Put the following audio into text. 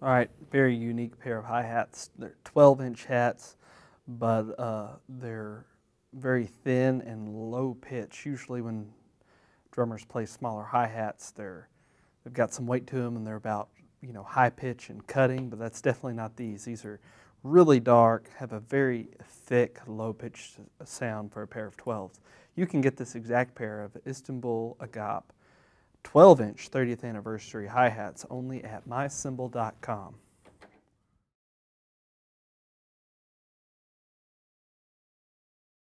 All right, very unique pair of hi-hats. They're 12-inch hats, but they're very thin and low pitch. Usually when drummers play smaller hi-hats, they've got some weight to them and they're about, high pitch and cutting, but that's definitely not these. These are really dark, have a very thick, low pitch sound for a pair of 12s. You can get this exact pair of Istanbul Agop 12-inch 30th anniversary hi-hats only at mycymbal.com.